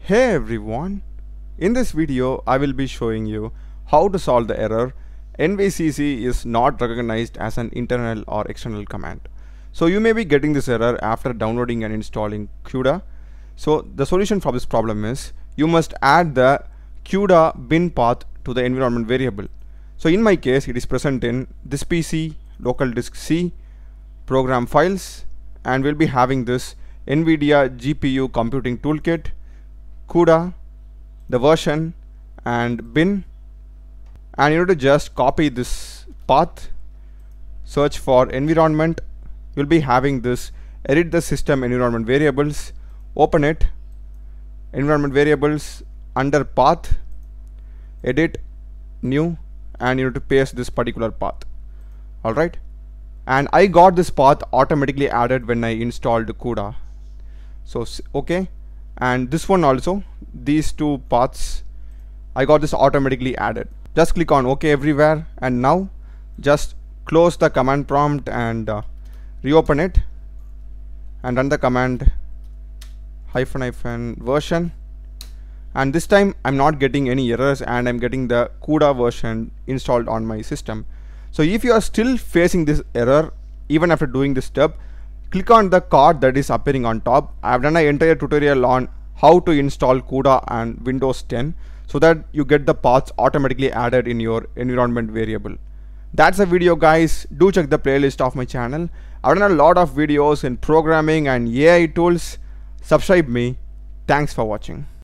Hey everyone, in this video I will be showing you how to solve the error nvcc is not recognized as an internal or external command. So you may be getting this error after downloading and installing CUDA. So the solution for this problem is you must add the CUDA bin path to the environment variable. So in my case it is present in this PC, local disk C, program files, and we'll be having this Nvidia GPU computing toolkit, CUDA, the version, and bin. And you need to just copy this path, search for environment. You'll be having this edit the system environment variables, open it, environment variables, under path, edit, new, and you need to paste this particular path. Alright, and I got this path automatically added when I installed CUDA. So okay, and this one also, these two paths, I got this automatically added. Just click on OK everywhere, and now just close the command prompt and reopen it and run the command ---- version, and this time I'm not getting any errors and I'm getting the CUDA version installed on my system. So if you are still facing this error even after doing this step, click on the card that is appearing on top. I have done an entire tutorial on how to install CUDA and Windows 10 so that you get the paths automatically added in your environment variable. That's the video, guys. Do check the playlist of my channel. I've done a lot of videos in programming and AI tools. Subscribe me. Thanks for watching.